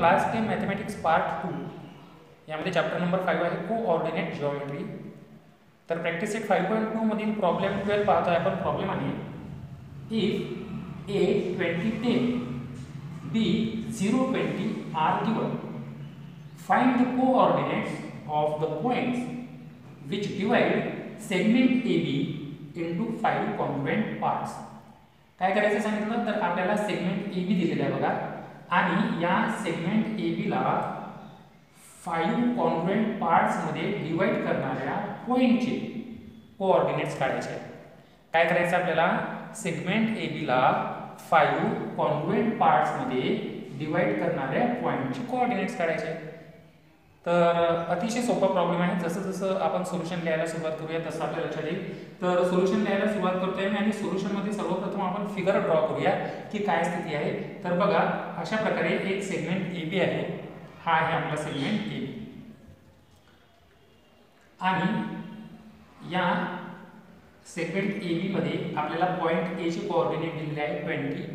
Class 10 mathematics part 2 यामध्ये chapter number 5 आहे coordinate geometry. तर प्रॅक्टिस सेट 5.2 मधील प्रॉब्लेम 12 पाहतोय आपण. प्रॉब्लेम आहे if a 20 10 b 0 20 are given, find the coordinates of the points which divide segment AB into 5 congruent parts. काय करायचं सांगितलं तर आपल्याला सेगमेंट AB दिलेला आहे बघा, आणि या सेगमेंट AB ला 5 कॉन्ग्रुएंट पार्ट्स मध्ये डिवाइड करणाऱ्या पॉइंटचे कोऑर्डिनेट्स काढायचे. काय करायचं आपल्याला, सेगमेंट AB ला 5 कॉन्ग्रुएंट पार्ट्स मध्ये डिवाइड करणाऱ्या पॉइंटचे कोऑर्डिनेट्स काढायचे. तर अतिशय सोपा प्रॉब्लेम आहे. जसं जसं आपण सोल्युशन लिहायला सुरुवात करूया तसं आपल्या लक्षात येईल. तर सोल्युशन लिहायला सुरुवात करतोय आणि सोल्युशनमध्ये सर्वप्रथम आपण फिगर ड्रॉ करूया की काय स्थिती आहे. तर बघा, अशा प्रकारे एक सेगमेंट AB आहे. हा आहे आपला सेगमेंट AB, आणि या सेगमेंट AB मध्ये आपल्याला पॉइंट A चे कोऑर्डिनेट दिलेले आहे 20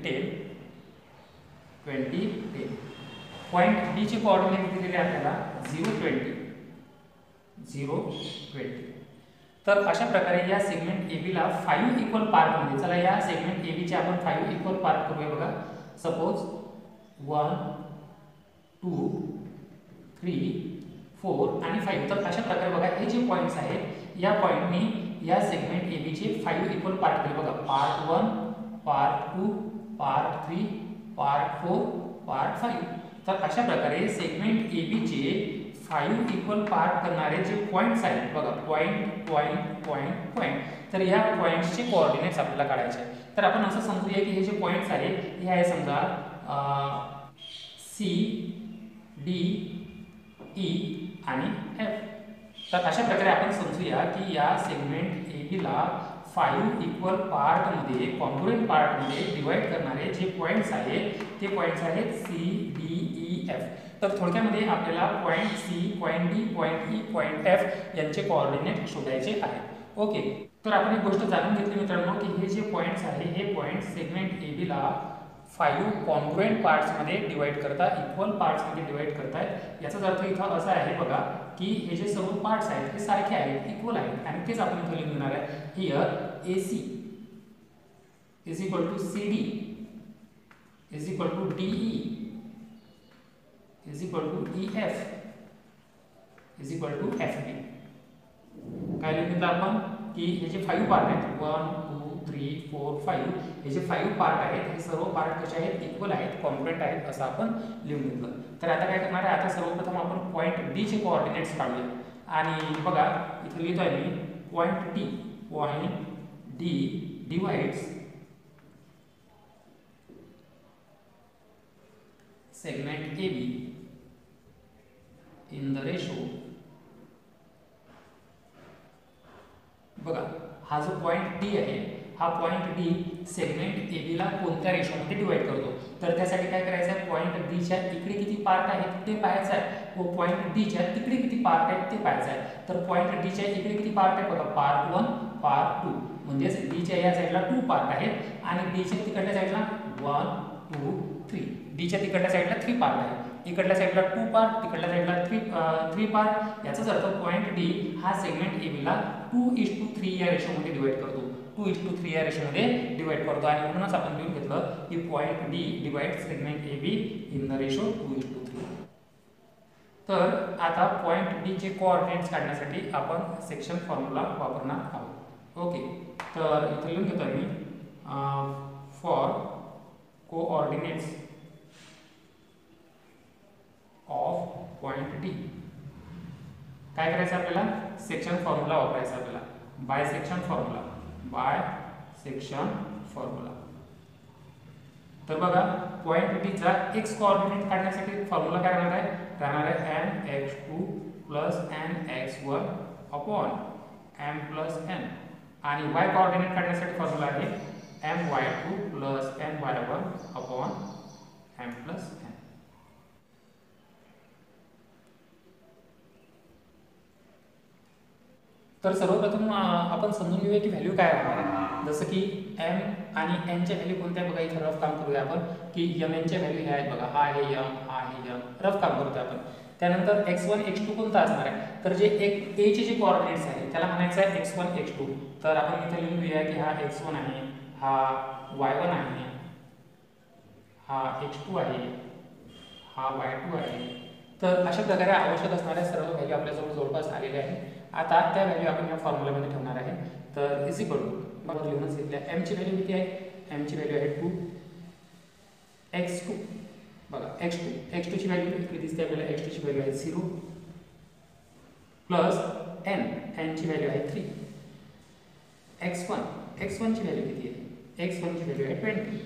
10. पॉइंट B चे कोऑर्डिनेट दिलेले आपल्याला 0 20. तर अशा प्रकारे या सेगमेंट AB ला 5 इक्वल पार्ट मध्ये, चला या सेगमेंट AB चे आपण 5 इक्वल पार्ट करूया. बघा, सपोज 1 2 3 4 आणि 5. तर अशा प्रकारे बघा, हे जे पॉइंट्स आहेत या पॉइंटनी या सेगमेंट AB चे 5 इक्वल पार्ट केले. बघा, part 1 part 2 part 3 part 4 part 5. तर अशा प्रकारे सेगमेंट AB चे 5 इक्वल पार्ट करणारे जे पॉइंट्स आहेत बघा, पॉइंट पॉइंट पॉइंट पॉइंट. तर या पॉइंट्सचे कोऑर्डिनेट्स आपल्याला काढायचे आहे. तर आपण असं समजूया की हे जे पॉइंट्स आहेत हे आहे समजा C D E आणि F. तर अशा प्रकारे आपण समजूया की या सेगमेंट AB ला 5 इक्वल पार्ट मध्ये, कॉन्ग्रुएंट पार्ट मध्ये डिवाइड करणारे जे पॉइंट्स आहेत ते पॉइंट्स आहेत C D E F. तर थोडक्यामध्ये आपल्याला point C, point D, point E, point F यांचे कोऑर्डिनेट शोधायचे आहेत. ओके, तर आपण एक गोष्ट जाणून घेतली मित्रांनो की हे जे पॉइंट्स आहे हे पॉइंट सेगमेंट AB ला 5 कॉन्ग्रुएंट पार्ट्स मध्ये डिवाइड करता, इक्वल पार्ट्स मध्ये डिवाइड करतायत. याचाच अर्थ इथं असा आहे बघा की हे जे सर्व पार्ट्स आहेत हे सारखे आहेत, इक्वल आहेत, आणि तेच आपण इथं लिहून घेणार आहे. Here AC is equal to CD is equal to DE is equal to EF is equal to FB. काय लिहिलं आपण की हे जे 5 पार्ट आहेत 1 2 3 4 5, हे जे 5 पार्ट आहेत हे सर्व पार्ट कसे आहेत, इक्वल आहेत, कॉन्ग्रुएंट आहेत असं आपण लिहून घेतलं. तर आता काय करणार आहे, आता सर्वप्रथम आपण पॉइंट D चे कोऑर्डिनेट्स काढूया. आणि बघा इथे लिहितोय मी point D divides segment AB in the ratio. बघा, हा जो पॉइंट D आहे हा पॉइंट D सेगमेंट AB ला कोणत्या रेशोमध्ये डिवाइड करतो. तर त्यासाठी काय करायचं आहे, पॉइंट D च्या इकडे किती पार्ट आहेत ते पाहायचं आहे व पॉइंट D च्या तिकडे किती पार्ट आहेत ते पाहायचं आहे. तर पॉइंट D च्या इकडे किती पार्ट आहे बघा, पार्ट 1 पार्ट 2, म्हणजे D च्या या साईडला 2 पार्ट आहेत आणि D च्या तिकडच्या साईडला 1 2 3. D च्या तिकडल्या साईडला 3 पार्ट आहेत, इकडल्या साईडला 2 पार्ट, तिकडल्या साईडला 3 पार्ट. याचाच अर्थ पॉइंट D हा सेगमेंट AB ला 2:3 या रेशोमध्ये डिवाइड करतो. 2:3 या रेशोमध्ये डिवाइड करतो, आणि म्हणूनच आपण लिहून घेतलं की point D divide segment AB in the ratio 2:3. तर आता पॉइंट D चे कोऑर्डिनेट्स काढण्यासाठी आपण सेक्शन फॉर्म्युला वापरणार आहोत. ओके, तर इथे लिहून घेतो मी for coordinates of point D. काय करायचं आपल्याला, सेक्शन फॉर्म्युला वापरायचा आपल्याला, बाय सेक्शन फॉर्म्युला. तर बघा, पॉइंट D चा x कोऑर्डिनेट काढण्यासाठी फॉर्म्युला काय राहणार आहे mx2 plus mx1 upon m plus n, आणि y कोऑर्डिनेट काढण्यासाठी फॉर्म्युला आहे my2 plus my1 upon m plus n. तर सर्वप्रथम आपण समजून घेऊया की व्हॅल्यू काय राहणार आहे. जसं की एम आणि एनच्या व्हॅल्यू कोणत्या बघा, इथं रफ काम करूया आपण की एम एनच्या व्हॅल्यू ह्या आहेत बघा, हा आहे एम, हा आहे एम, रफ काम करतोय आपण. त्यानंतर x1 x2 कोणता असणार आहे, तर जे एक ए चे जे कोऑर्डिनेट्स आहे त्याला म्हणायचं आहे x1 x2. तर आपण इथे लिहून घेऊया की हा x1 आहे, हा y1 आहे, हा x2 आहे, हा y2 आहे. तर अशा प्रकारे आवश्यक असणाऱ्या सर्व व्हॅल्यू आपल्याजवळ जवळपास आलेल्या आहे. आता त्या व्हॅल्यू आपण या फॉर्म्युलामध्ये ठेवणार आहे. तर इज इक्वल टू बघा लिहूनच घेतल्या, एम ची व्हॅल्यू किती आहे, एम ची व्हॅल्यू आहे 2 x2 बघा, x2 ची व्हॅल्यू किती दिसते आपल्याला, x2 ची व्हॅल्यू आहे 0 प्लस n ची व्हॅल्यू आहे 3. x1 ची व्हॅल्यू किती आहे, x1 ची व्हॅल्यू आहे 20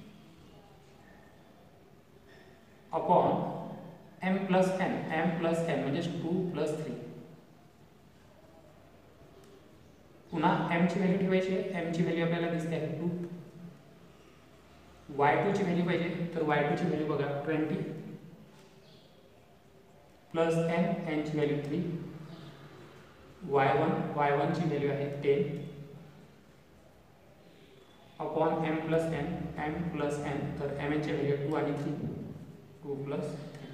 अपॉन m प्लस n म्हणजे 2 प्लस 3. पुन्हा m ची व्हॅल्यू ठेवायची आहे, m ची व्हॅल्यू आपल्याला दिसते आहे 2. y2 ची व्हॅल्यू पाहिजे, तर y2 ची व्हॅल्यू बघा 20 प्लस n ची व्हॅल्यू 3. y1 ची व्हॅल्यू आहे 10 अपॉन m प्लस n, तर m ची व्हॅल्यू 2 आणि 3, 2 प्लस 3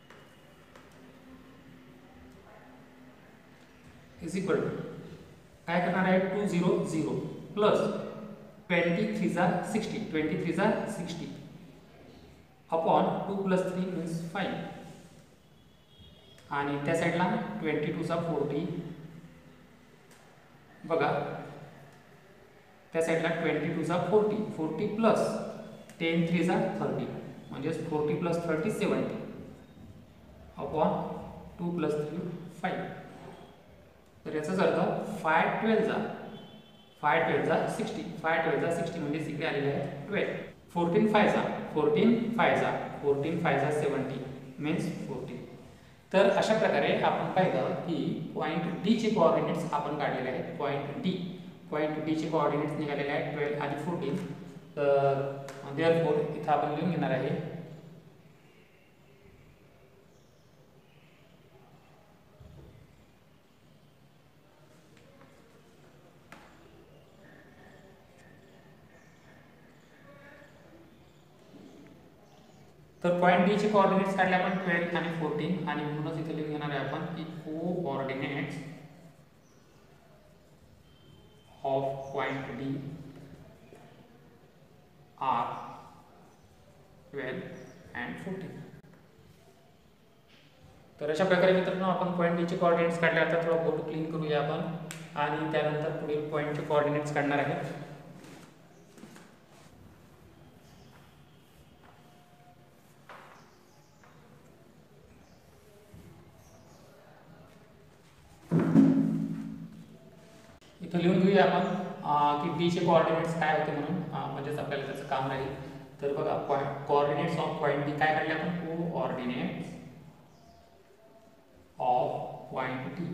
इज इक्वल टू काय करणार आहे, 2 0 0 प्लस 23 जा 60 अपॉन 2 प्लस 3 मीन्स 5 आणि त्या साईडला 22 जा 40 बघा, त्या साईडला 22 जा 40 प्लस 10 3 जा 30 म्हणजे 40 प्लस 30 70 अपॉन 2 प्लस 3 5. तर याचाच अर्थ 5 12 जा 60 म्हणजे इकडे आलेले आहे 12. 14 5 जा 70 मीन्स 40. तर अशा प्रकारे आपण पाहिलं की पॉईंट डी चे कोऑर्डिनेट्स आपण काढलेले आहेत. पॉईंट डी चे कोऑर्डिनेट्स निघालेले आहेत 12 आणि 14. तर देअरफॉर इथं आपण लिहून घेणार आहे तर पॉईंट डी चे कोऑर्डिनेट्स काढले आपण 12 आणि 14 आणि म्हणूनच इथे लिहून घेणार आहे आपण की coordinates of point D are 12 and 14. तर अशा प्रकारे मित्रांनो आपण पॉईंट डी चे कोऑर्डिनेट्स काढले. आता थोडा बोर्ड क्लीन करूया आपण आणि त्यानंतर पुढील पॉईंटचे कोऑर्डिनेट्स काढणार आहे. इथं लिहून घेऊया आपण की डी चे कोऑर्डिनेट्स काय होते म्हणून, म्हणजेच आपल्याला त्याचं काम राहील. तर बघा कोऑर्डिनेट्स ऑफ पॉईंट डी काय काढले आपण, कोऑर्डिनेट्स ऑफ पॉईंट डी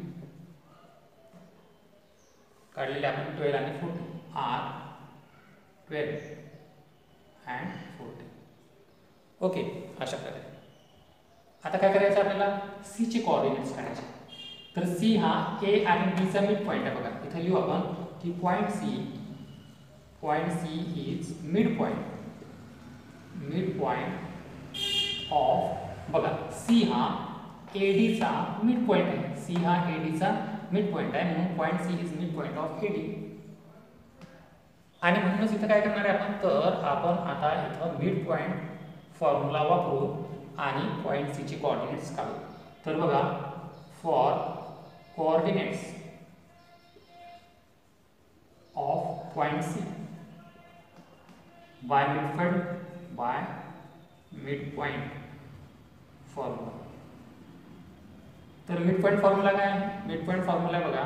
काढलेले आपण 12 आणि 14 आर 12 and 14. ओके, अशा प्रकारे. आता काय करायचं आपल्याला, सी चे कोऑर्डिनेट्स काढायचे. तर सी हा ए आणि बी चा मिड पॉइंट आहे. बघा इथे लिहू आपण की point C is mid point of, बघा सी हा एडी चा मिड पॉइंट आहे. सी हा एडी चा मिड पॉइंट आहे म्हणून point C is mid point of AD. आणि म्हणूनच इथं काय करणार आहे आपण, तर आपण आता इथं मिड पॉइंट फॉर्म्युला वापरू आणि पॉइंट सी चे कोऑर्डिनेट्स काढू. तर बघा for coordinates of point C by midpoint formula. तर midpoint फॉर्म्युला काय आहे, midpoint फॉर्म्युला बघा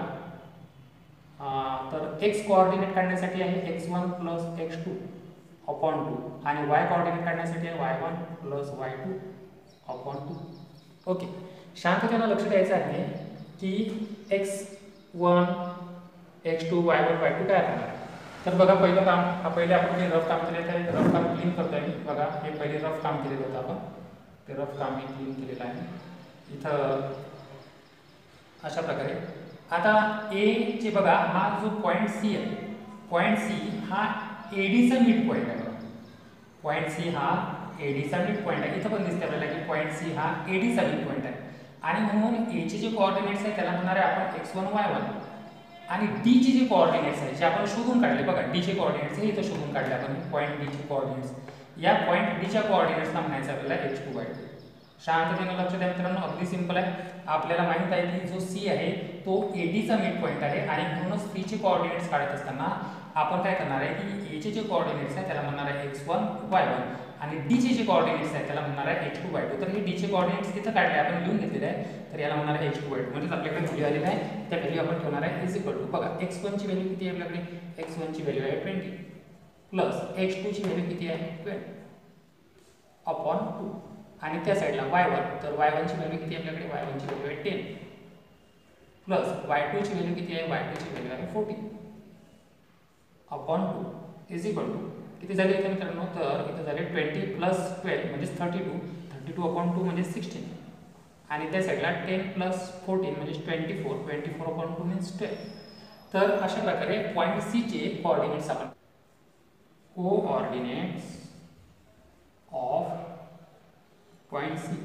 तर x कोऑर्डिनेट काढण्यासाठी आहे x1 प्लस x2 अपॉन 2 आणि y कोऑर्डिनेट काढण्यासाठी आहे y1 plus y2 upon 2. Okay, शांततेने लक्ष द्यायचं आहे की x1 x2 y1 y2 काय राहणार. तर बघा पहिलं काम, पहिले आपण जे रफ काम केले ते रफ काम क्लीन करतोय मी. बघा हे पहिले रफ काम केलेलं होतं आपण, ते रफ काम मी क्लीन केलेलं आहे इथं अशा प्रकारे. आता ए चे बघा हा जो पॉइंट सी आहे पॉईंट सी हा एडीचा मिड पॉईंट आहे. पॉईंट सी हा एडीचा मिड पॉईंट आहे. इथं पण दिसते आपल्याला की पॉईंट सी हा एडीचा मिड पॉईंट आहे आणि म्हणून एचे जे कोऑर्डिनेट्स आहेत त्याला म्हणणार आहे आपण x1 y1 आणि डी चे जे कोऑर्डिनेट्स आहेत जे आपण शोधून काढले बघा, डी चे कोऑर्डिनेट्स हे इथं शोधून काढले आपण पॉईंट डी चे कोऑर्डिनेट्स. या पॉईंट डी च्या कोऑर्डिनेट्सला म्हणायचं आपल्याला h2 y2. शांततेने लक्ष द्या मित्रांनो, अगदी सिंपल आहे. आपल्याला माहित आहे की जो सी आहे तो एडीचा मिड पॉईंट आहे आणि म्हणूनच सी चे कोऑर्डिनेट्स काढत असताना आपण काय करणार आहे की ए चे जे कोऑर्डिनेट्स आहेत त्याला म्हणणार आहे x1 y1 आणि डी चे जे कोऑर्डिनेट्स आहेत त्याला म्हणणार आहे h2 y2. तर हे डी चे कोऑर्डिनेट्स तिथं काढले आपण लिहून घेतलेले आहे. तर याला म्हणणार आहे h2 y2 म्हणजे आपल्याकडे व्हॅल्यू आलेली आहे. त्या व्हॅल्यू आपण ठेवणार आहे इज इक्वल टू बघा x1 ची व्हॅल्यू किती आहे आपल्याकडे, x1 ची व्हॅल्यू आहे 20 प्लस x2 ची व्हॅल्यू किती आहे 20 अपॉन 2 आणि त्या साइडला y1 तर y1 ची व्हॅल्यू किती आहे आपल्याकडे, y1 ची व्हॅल्यू आहे 10 प्लस y2 ची व्हॅल्यू किती आहे, y2 ची व्हॅल्यू आहे 40 अपॉन 2 इज इक्वल टू किती झाले इथे मित्रांनो, तर इथे झाले 20 प्लस 12 म्हणजे 32 अपॉन 2 म्हणजे 16 आणि त्या साइडला 10 प्लस 14 म्हणजे 24 अपॉन 2 मीन्स 12. तर अशा प्रकारे पॉईंट सी चे कोऑर्डिनेट्स आपण coordinates of point C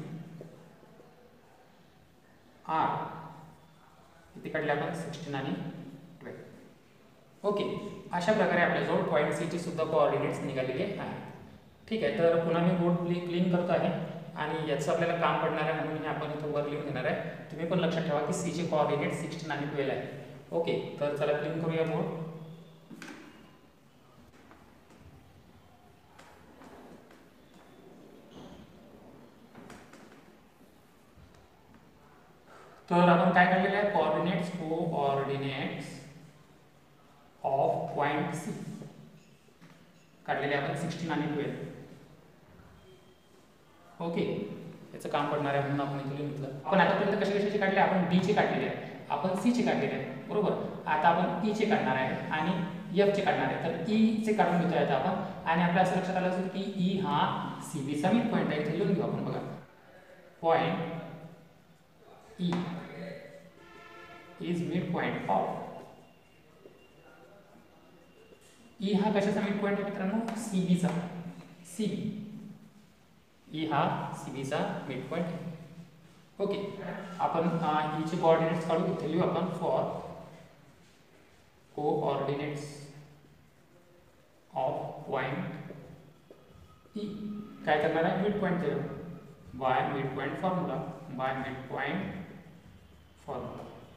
are किती काढले आपण 16 आणि 12. ओके, अशा प्रकारे आपल्याजवळ पॉईंट सी चे सुद्धा कोऑर्डिनेट्स निघालेले आहेत. ठीक आहे, तर पुन्हा मी बोर्ड क्लीन करतो आहे आणि याचं आपल्याला काम पडणार आहे म्हणून हे आपण इथं वर लिहून घेणार आहे. तुम्ही पण लक्षात ठेवा की सी चे कोऑर्डिनेट 16 आणि 12 आहे. ओके, तर चला क्लीन करूया बोर्ड. तर आपण काय काढलेले आहे कोऑर्डिनेट्स ऑफ पॉइंट सी काढलेले आपण 16 आणि 12. ओके, याचं काम पडणार आहे म्हणून आपण इथे लिहून घेतलं. आपण आतापर्यंत कशाचे काढले, आपण डी चे काढलेले आहे, आपण सी चे काढलेले आहे बरोबर. आता आपण ई चे काढणार आहे आणि एफ चे काढणार आहे. तर ई चे काढून घेतोय आता आपण आणि आपल्या असं लक्षात आलं असेल की ई हा सीबी चा मिड पॉइंट आहे. इथे लिहून घेऊ आपण बघा, point E is mid point of E हा कशाचा मिड पॉइंट आहे मित्रांनो, सीबी चा. सीबी ई हा सीबी चा मिड पॉइंट आहे. ओके, आपण ई चे कोऑर्डिनेट्स काढू. इथे लिहू आपण for coordinates of point E. काय करणार आहे, मिड पॉइंट देऊ by mid point formula. By mid point formula.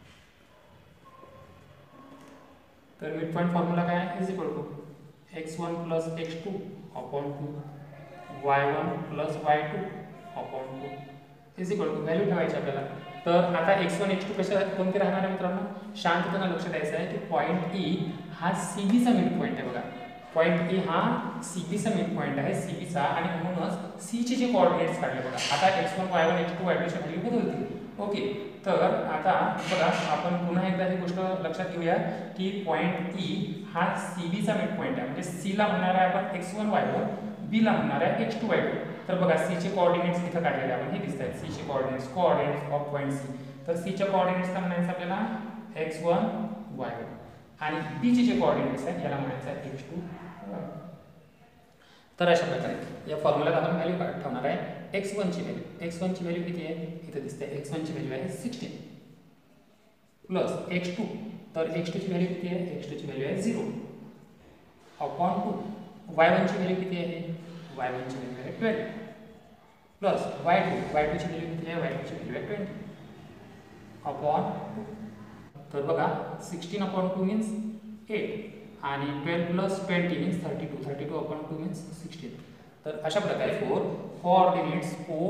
तर मिड पॉइंट फॉर्म्युला काय आहे, is equal to x1 plus x2 upon 2 y1 plus y2 upon 2 is equal to value ठेवायची आपल्याला. तर आता x1 x2 कशा कोणते राहणार आहे मित्रांनो, शांतपणे लक्ष द्यायचं आहे की पॉइंट ई हा सीबी चा मिड पॉइंट आहे बघा. पॉइंट ई हा सीबी चा मिड पॉइंट आहे, सीबी चा, आणि म्हणूनच सी चे जे कोऑर्डिनेट्स काढले बघा. आता x1 y1 x2 y2 ची व्हॅल्यू बदलतील. ओके, तर आता बघा आपण पुन्हा एकदा ही गोष्ट लक्षात घेऊया की पॉइंट ई हा सीबी चा मिड पॉइंट आहे. म्हणजे सी ला म्हणणार आहे आपण x1 y1, बी ला म्हणणार आहे x2 y2. तर बघा सी चे कोऑर्डिनेट्स इथं काढलेले आपण हे दिसत आहेत. सी चे कोऑर्डिनेट्स ऑफ पॉइंट सी. तर सी च्या कोऑर्डिनेट्सला म्हणायचं आपल्याला x1 y1 आणि बी चे जे कोऑर्डिनेट्स आहेत याला म्हणायचं आहे x2 y2. तर अशा प्रकारे या फॉर्म्युल्यात आपण व्हॅल्यू ठेवणार आहे. x1 ची व्हॅल्यू किती आहे, इथे दिसते x1 ची व्हॅल्यू आहे 16 प्लस x2. तर x2 ची व्हॅल्यू किती आहे, x2 ची व्हॅल्यू आहे 0 अपॉन 2. y1 ची व्हॅल्यू किती आहे, y1 ची व्हॅल्यू आहे 12 प्लस y2 ची व्हॅल्यू किती आहे, y2 ची व्हॅल्यू आहे 20 अपॉन 2. तर बघा 16 अपॉन 2 मीन्स 8 आणि 12 प्लस 20 मीन्स 32 अपॉन 2 मीन्स 16. तर अशा प्रकारे कोऑर्डिनेट्स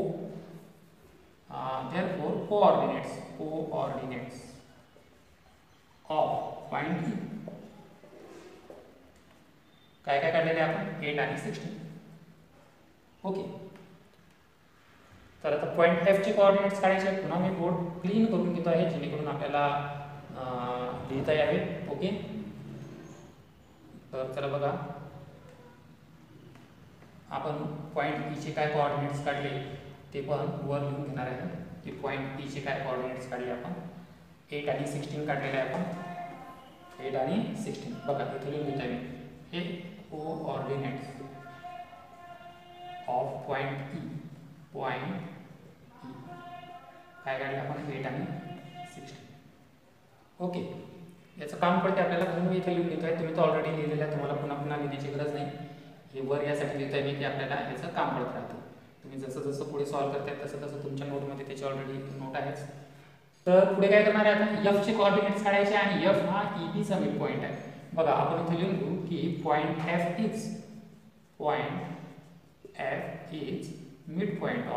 ऑफ पॉइंट ई काय काय काढलेले आपण 8 आणि 16. ओके, तर आता पॉइंट एफ चे कोऑर्डिनेट्स काढायचे आहेत. पुन्हा मी बोर्ड क्लीन करून घेतो आहे जेणेकरून आपल्याला लिहिता यावे. ओके, तर चला बघा आपण पॉइंट ई चे काय कोऑर्डिनेट्स काढले ते पण वर लिहून घेणार आहे की पॉइंट ई चे काय कोऑर्डिनेट्स काढले आपण 8 आणि 16 काढलेले आहे आपण. 8 आणि 16. बघा इथे लिहून घेत आहे मी हे कोऑर्डिनेट्स ऑफ पॉईंट ई. काय काढलं आपण 8 आणि 16. ओके, याचं काम पडते आपल्याला म्हणून मी इथे लिहून घेतो आहे. तुम्ही तर ऑलरेडी लिहिलेलं आहे, तुम्हाला पुन्हा पुन्हा लिहिण्याची गरज नाही. हे वर यासाठी लिहित आहे मी की आपल्याला याचं काम पडत राहतं. तुम्ही जसं जसं पुढे सॉल्व करताय तसं तसं तुमच्या नोटमध्ये त्याची ऑलरेडी नोट आहेच. तर पुढे काय करणार आहे आता, एफ चे कोऑर्डिनेट्स काढायचे आणि एफ हा ई चा मिड पॉईंट आहे. बघा आपण इथे लिहून घेऊ की point F is mid point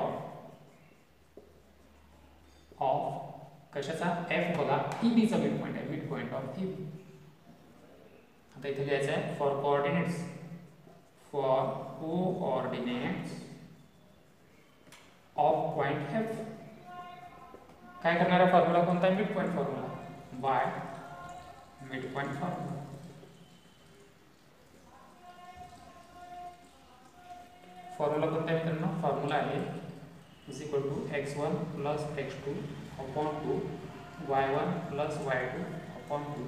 of कशाचा, एफ बघा ई बी चा मिड पॉईंट आहे, mid point of E B. आता इथे लिहायचं आहे for coordinates of point F. काय करणारा फॉर्म्युला कोणता आहे, mid point formula, by mid point formula. Formula कोणता आहे मित्रांनो, फॉर्म्युला आहे is equal to x1 plus x2 upon 2 y1 plus y2 upon 2.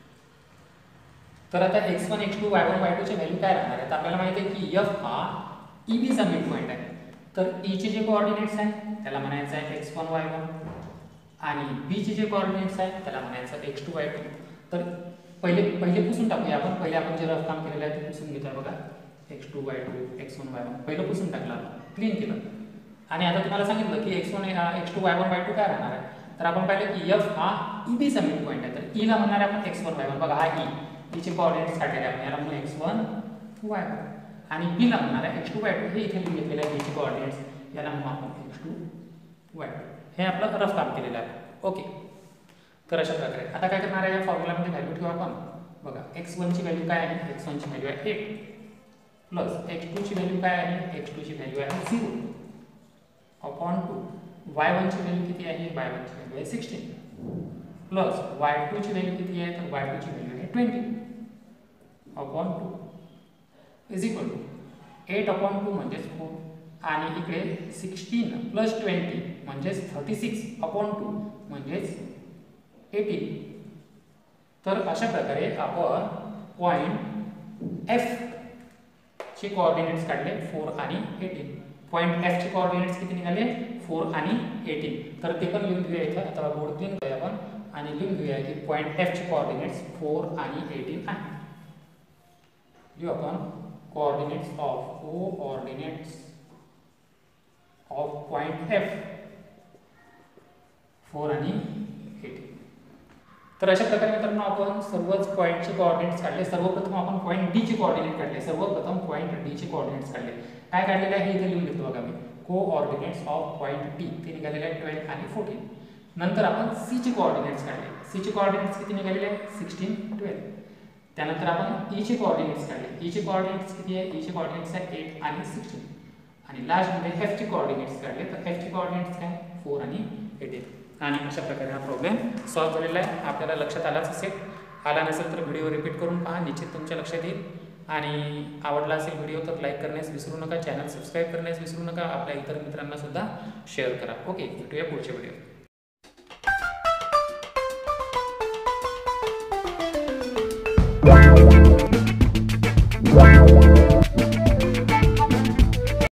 तर आता x1 x2 y1 y2 चे व्हॅल्यू काय राहणार आहे, तर आपल्याला माहिती आहे की f हा ई बी चा मिड पॉईंट आहे. तर e चे जे कोऑर्डिनेट्स आहे त्याला म्हणायचं आहे x1 y1 आणि b चे जे कोऑर्डिनेट्स आहे त्याला म्हणायचं x2 y2. तर पहिले पुसून टाकूया आपण. पहिले आपण जे रफ काम केलेलं आहे ते पुसून घेतोय बघा, x2 y2 x1 y1 पहिलं पुसून टाकलं, क्लीन केलं. आणि आता तुम्हाला सांगितलं की x1 x2 y1 y2 काय राहणार आहे, तर आपण पाहिलं की f हा e b चा मिड पॉईंट आहे. तर e ला म्हणणार आहे आपण x1 y1. बघा हा e चे कोऑर्डिनेट्स काढलेले आपण, याला म्हणू x1 y1 आणि b ला म्हणणार आहे x2 y2. हे इथे लिहून घेतलेले आहे b चे कोऑर्डिनेट्स, याला म्हणू आपण x2 y2. हे आपलं रफ काम केलेलं आहे. ओके, तर अशा प्रकारे आता काय करणार आहे, या फॉर्म्युलामध्ये व्हॅल्यू ठेवू आपण. बघा x1 ची व्हॅल्यू काय आहे, x1 ची व्हॅल्यू आहे 8 प्लस x2 ची व्हॅल्यू काय आहे, x2 ची व्हॅल्यू आहे 0 अपॉन 2. y1 ची व्हॅल्यू किती आहे, y1 ची व्हॅल्यू आहे 16 प्लस y2 ची व्हॅल्यू किती आहे, तर y2 ची व्हॅल्यू आहे 20 upon 2 is equal to 8 upon 2 म्हणजे 4 आणि इकडे 16 प्लस 20 म्हणजे 36 अपॉन 2 म्हणजे 18. तर अशा प्रकारे आपण पॉइंट एफ चे कोऑर्डिनेट्स काढले 4 आणि 18. पॉइंट एफ चे कोऑर्डिनेट्स किती निघाले, 4 आणि 18. तर ते पण लिहून घेऊया इथं. आता बोर्ड क्लीन करूया आपण आणि लिहून घेऊया की पॉइंट एफ चे कोऑर्डिनेट्स 4 आणि 18 आहे. लिहू आपण कोऑर्डिनेट्स ऑफ पॉइंट एफ 4 आणि 18. तर अशा प्रकारे मित्रांनो आपण सर्वच पॉईंटचे कोऑर्डिनेट्स काढले. सर्वप्रथम आपण पॉईंट डी चे कोऑर्डिनेट काढले. काय काढलेले आहे इथे लिहून घेतो बघा मी, कोऑर्डिनेट्स ऑफ पॉईंट डी ते निघालेले आहे 12 आणि 14. नंतर आपण सी चे कोऑर्डिनेट्स काढले. सी चे कोऑर्डिनेट्स किती निघालेले आहे, 16 12. त्यानंतर आपण ई चे कोऑर्डिनेट्स काढले. ई चे कोऑर्डिनेट्स किती आहे, ई चे कोऑर्डिनेट्स आहे 8 आणि 16. आणि लास्ट मध्ये एफ चे कोऑर्डिनेट्स काढले. तर एफ चे कोऑर्डिनेट्स काय, 4 आणि 18. आणि अशा प्रकारे हा प्रॉब्लेम सॉल्व्ह झालेला आहे. आपल्याला लक्षात आलाच असेल. आला नसेल तर व्हिडिओ रिपीट करून पहा, निश्चित तुमच्या लक्षात येईल. आणि आवडला असेल व्हिडिओ तर लाईक करण्यास विसरू नका, चॅनल सबस्क्राईब करण्यास विसरू नका, आपल्या इतर मित्रांना सुद्धा शेअर करा. ओके, भेटूया पुढच्या व्हिडिओ.